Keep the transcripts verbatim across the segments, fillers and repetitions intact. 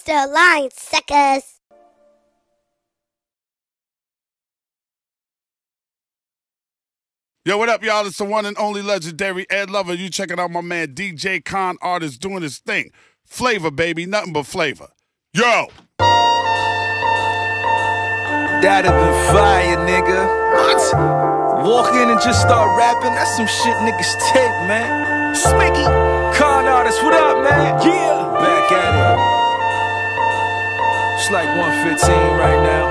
the line, suckers. Yo, what up, y'all? It's the one and only legendary Ed Lover. You checking out my man D J Con Artist doing his thing. Flavor, baby. Nothing but flavor. Yo! That'd been fire, nigga. What? Walk in and just start rapping? That's some shit niggas take, man. Smicky! Con Artist, what up, man? Yeah! Back at it. It's like one fifteen right now.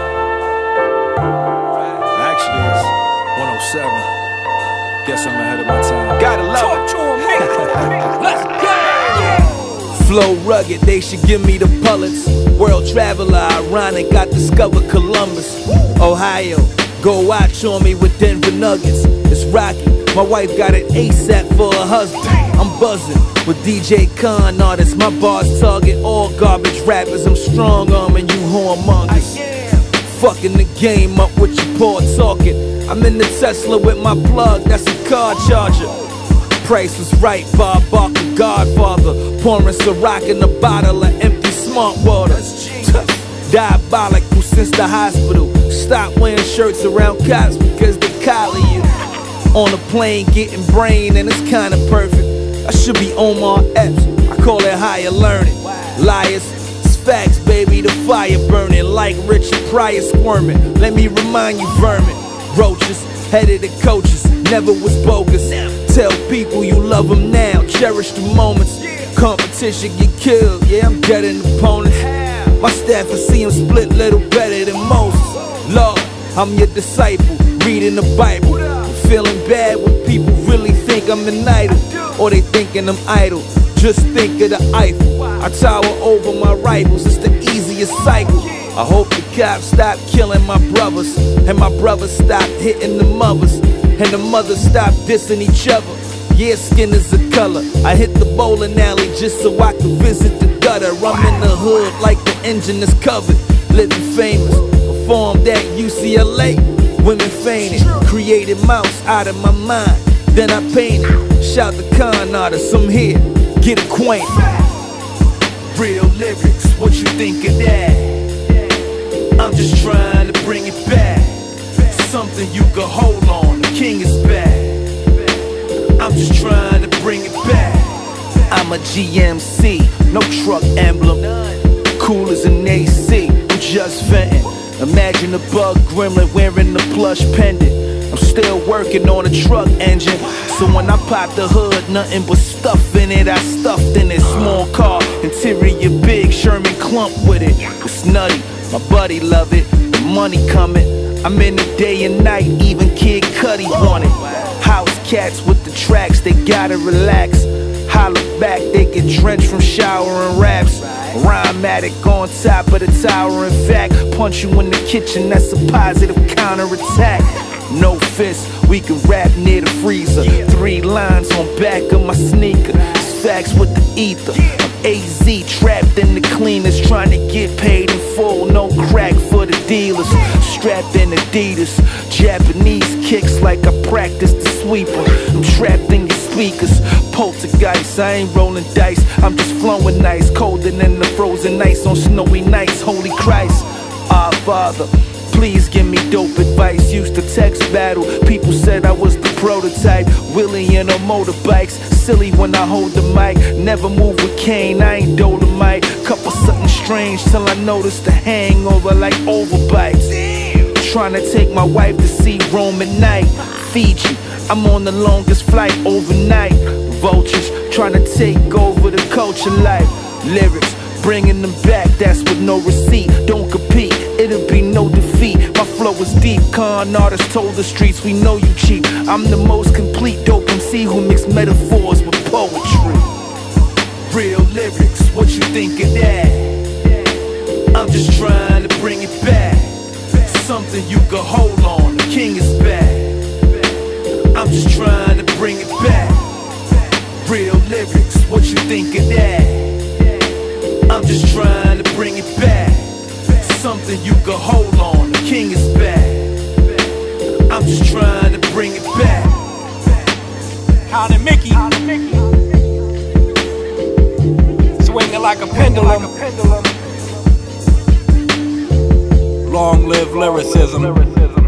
Actually, it's one oh seven. Guess I'm ahead of my time. Gotta love it. Let's go! Flow rugged, they should give me the pullets. World traveler, ironic, I discovered Columbus. Ohio, go watch on me with Denver Nuggets. It's Rocky, my wife got it ASAP for her husband. I'm buzzing with D J Con Artist. My bars target all garbage rappers. I'm strong arming you whoremongers. Fucking the game up with your poor talking. I'm in the Tesla with my plug, that's a car charger. Price was right, Bob Barker, Godfather. Pouring Ciroc in a bottle of empty smart water. Diabolical since the hospital. Stop wearing shirts around cops because they collar you. On a plane getting brain and it's kinda perfect. I should be Omar Epps, I call it higher learning. Liars, it's facts, baby, the fire burning. Like Richard Pryor squirming. Let me remind you, vermin. Roaches, headed the coaches, never was bogus. Tell people you love them now, cherish the moments. Competition get killed, yeah, I'm getting opponents. My staff will see him split little better than Moses. Lord, I'm your disciple, reading the Bible. I'm feeling bad when people really think I'm an idol. Or they thinking I'm idle, just think of the Eiffel. I tower over my rivals, it's the easiest cycle. I hope the cops stop killing my brothers, and my brothers stop hitting the mothers, and the mothers stop dissing each other. Yeah, skin is a color. I hit the bowling alley just so I could visit the gutter. I'm in the hood like the engine is covered. Living famous, performed at U C L A. Women fainted, created mouse out of my mind. Then I painted. Shout the Con Artist, I'm here, get acquainted. Real lyrics, what you think of that? I'm just trying to bring it back. Something you can hold on, the king is back. I'm just trying to bring it back. I'm a G M C, no truck emblem. Cool as an A C, I'm just venting. Imagine a bug gremlin wearing the plush pendant. I'm still working on a truck engine. So when I pop the hood, nothing but stuff in it. I stuffed in it, small car, interior big, Sherman clump with it. It's nutty, my buddy love it, the money coming. I'm in the day and night, even Kid Cudi want it. House cats with the tracks, they gotta relax. Holler back, they get drenched from showering raps. Rhymatic on top of the tower, in fact. Punch you in the kitchen, that's a positive counterattack. No fist, we can rap near the freezer. Three lines on back of my sneaker. It's facts with the ether. I'm A Z, trapped in the cleaners, trying to get paid in full. No crack for the dealers. Strapped in Adidas. Japanese kicks like I practiced the sweeper. I'm trapped in your speakers. Poltergeist, I ain't rolling dice. I'm just flowing nice. Colder than the frozen ice on snowy nights. Holy Christ, our Father, please give me dope advice. Used to text battle, people said I was the prototype. Willie and her motorbikes, silly when I hold the mic. Never move with Kane, I ain't Dolomite. Couple something strange till I noticed the hangover like overbites. Trying to take my wife to see Rome at night. Fiji, I'm on the longest flight overnight. Vultures, trying to take over the culture life. Lyrics, bringing them back, that's with no receipt. Don't compete, it'll be no defeat. My flow is deep, Con Artist told the streets we know you cheap. I'm the most complete dope M C who mix metaphors with poetry. Real lyrics, what you think of that? I'm just trying to bring it back. Something you can hold on, the king is back. I'm just trying to bring it back. Real lyrics, what you think of that? I'm just trying to bring it back. Something you can hold on, the king is back. I'm just trying to bring it back. Con and Mickey, swinging like a pendulum. Long live lyricism.